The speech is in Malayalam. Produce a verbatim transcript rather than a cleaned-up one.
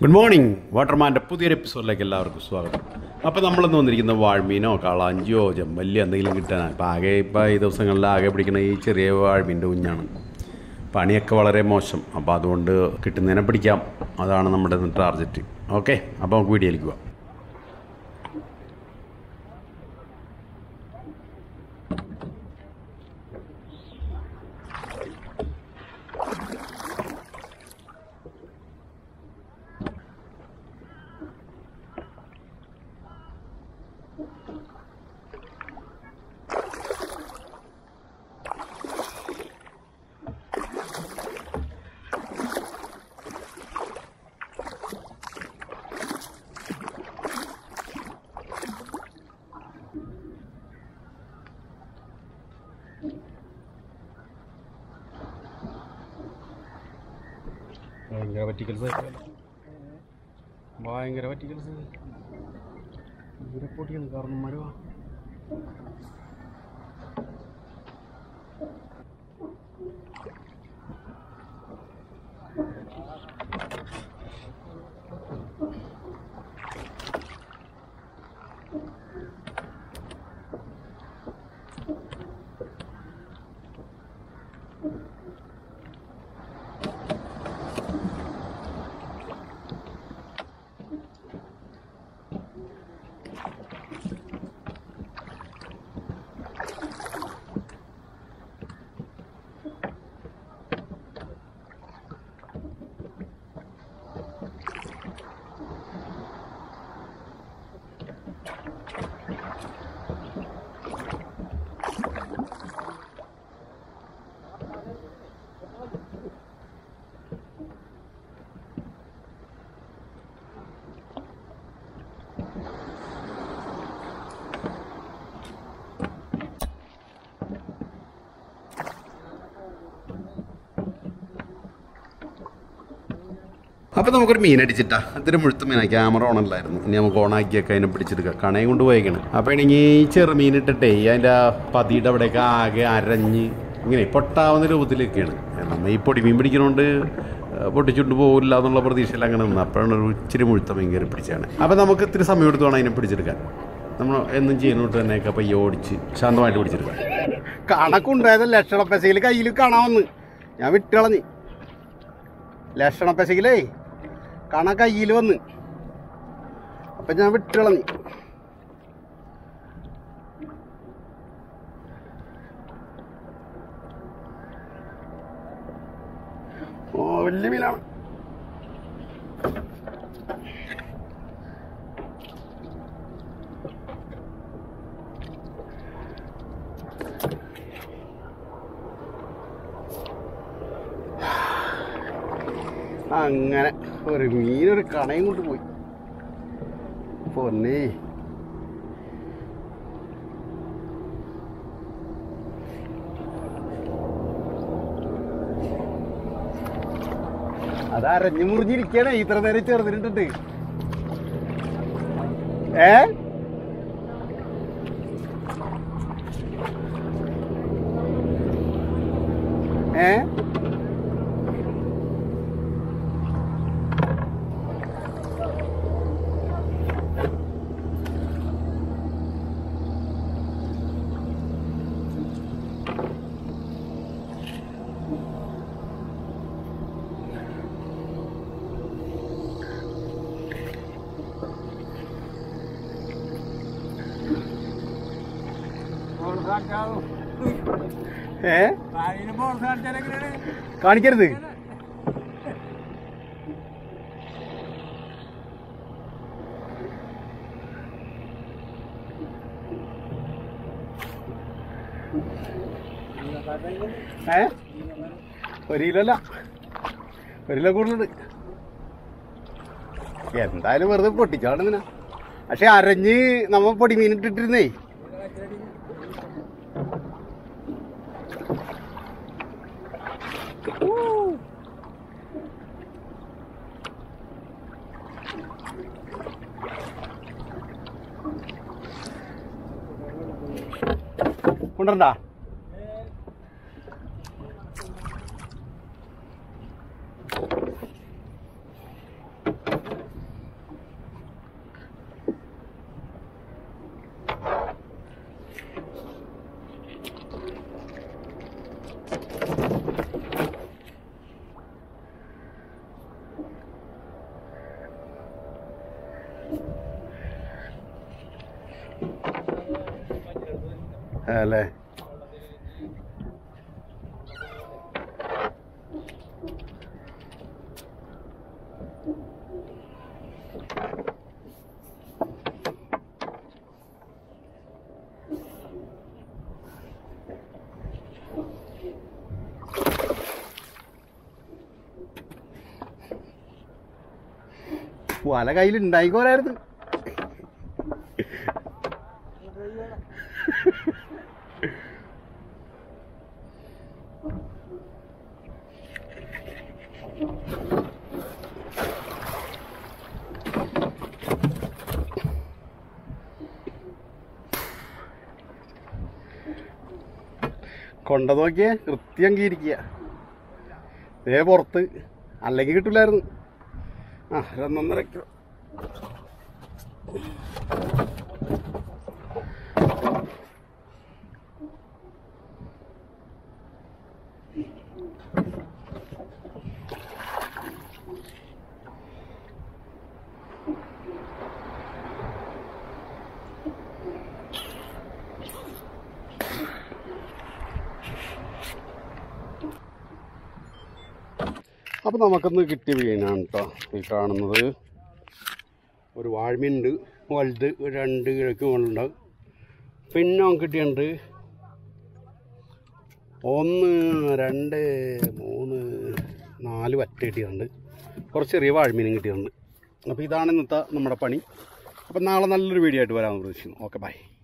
ഗുഡ് മോർണിംഗ് വാട്ടർമാൻ്റെ പുതിയൊരു എപ്പിസോഡിലേക്ക് എല്ലാവർക്കും സ്വാഗതം. അപ്പോൾ നമ്മളിന്ന് വന്നിരിക്കുന്ന വാഴമീനോ കളാഞ്ചിയോ ചെമ്പല്ലിയോ എന്തെങ്കിലും കിട്ടാനാണ്. ഇപ്പോൾ ആകെ ഇപ്പോൾ ഈ ദിവസങ്ങളിൽ ആകെ പിടിക്കുന്ന ഈ ചെറിയ വാഴമീൻ്റെ കുഞ്ഞാണ്. പണിയൊക്കെ വളരെ മോശം. അപ്പോൾ അതുകൊണ്ട് കിട്ടുന്നതിനെ പിടിക്കാം, അതാണ് നമ്മുടെ ടാർഗറ്റ്. ഓക്കെ, അപ്പോൾ നമുക്ക് വീഡിയോയിലേക്ക് പോവാം. ഭയങ്കര പറ്റിക്കൽസ് ഭയങ്കര പറ്റിക്കൽസ് ഇവരെ പൊട്ടിയാണ് കാരണന്മാരോ. അപ്പോൾ നമുക്കൊരു മീൻ അടിച്ചിട്ടാ. അതൊരു മുഴുത്ത മീനാണ്. ക്യാമറ ഓണല്ലായിരുന്നു. ഇനി നമുക്ക് ഓണാക്കിയൊക്കെ അതിനെ പിടിച്ചെടുക്കാം. കണയും കൊണ്ട് പോയേക്കണം. അപ്പോൾ ആണെങ്കിൽ ഈ ചെറുമീൻ ഇട്ടിട്ടേ അതിൻ്റെ പതിയുടെ അവിടെയൊക്കെ ആകെ അരഞ്ഞ് ഇങ്ങനെ പൊട്ടാവുന്ന രൂപത്തിലൊക്കെയാണ്. നമ്മൾ ഈ പൊടി മീൻ പിടിക്കുന്നതുകൊണ്ട് പൊട്ടിച്ചുകൊണ്ട് പോകില്ല എന്നുള്ള പ്രതീക്ഷയിൽ അങ്ങനെ നിന്ന് അപ്പോഴാണ് ഒരു ഇച്ചിരി മുഴുത്ത മീൻ കയറി പിടിച്ചാണ്. അപ്പോൾ നമുക്ക് ഇത്തിരി സമയം എടുത്ത് വേണം അതിനെ പിടിച്ചെടുക്കാൻ. നമ്മൾ എന്നും ചെയ്യുന്നോട്ട് തന്നെയൊക്കെ പയ്യെ ഓടിച്ച് ശാന്തമായിട്ട് പിടിച്ചെടുക്കാം. കണക്കുണ്ടായത് ലക്ഷണ പെസയിൽ കയ്യിൽ കാണാമെന്ന് ഞാൻ വിട്ടുകളഞ്ഞ്. ലക്ഷണ പെസയിലേ കണ കയ്യിൽ വന്ന് അപ്പം ഞാൻ വിട്ടുകളഞ്ഞ്. ഓ വലിയ മീനാണ്. അങ്ങനെ ഒരു മീനൊരു കണയും കൊണ്ട് പോയി. പൊന്നേ, അത് അരഞ്ഞു മുറിഞ്ഞിരിക്കണേ ഇത്ര നേരം ചെറുതിനിട്ടിട്ട്. ഏ ഏ ഏ കാണിക്കരുത്. ഏ ഒരു കിലോ അല്ല, ഒരു കിലോ കൂടുതലുണ്ട്. എന്തായാലും വെറുതെ പൊട്ടിച്ചാടുന്നില്ല. പക്ഷെ അരഞ്ഞ് നമ്മ പൊടി മീനിട്ടിട്ടിരുന്നേ. കൊണ്ടുവരണ്ടാ? അല്ലേ? വല കയ്യിൽ ഉണ്ടായിക്കോലായിരുന്നു. കൊണ്ട നോക്കിയേ കൃത്യം കീരിക്കുക. ഇതേ പുറത്ത് അല്ലെങ്കിൽ കിട്ടില്ലായിരുന്നു. ആ രണ്ടൊന്നര കിലോ. അപ്പോൾ നമുക്കൊന്ന് കിട്ടിയ മീനാണ് കേട്ടോ ഈ കാണുന്നത്. ഒരു വാഴമീനുണ്ട് വലുത്, രണ്ട് കിഴക്ക് മുകളുണ്ടാവും. പിന്നെ നമുക്ക് കിട്ടിയുണ്ട് ഒന്ന് രണ്ട് മൂന്ന് നാല് വറ്റ കിട്ടിയിട്ടുണ്ട്. കുറച്ച് ചെറിയ വാഴമീനും കിട്ടിയിട്ടുണ്ട്. അപ്പോൾ ഇതാണ് ഇന്നത്തെ നമ്മുടെ പണി. അപ്പോൾ നാളെ നല്ലൊരു വീഡിയോ ആയിട്ട് വരാമെന്ന് പ്രതീക്ഷിക്കുന്നു. Okay, by.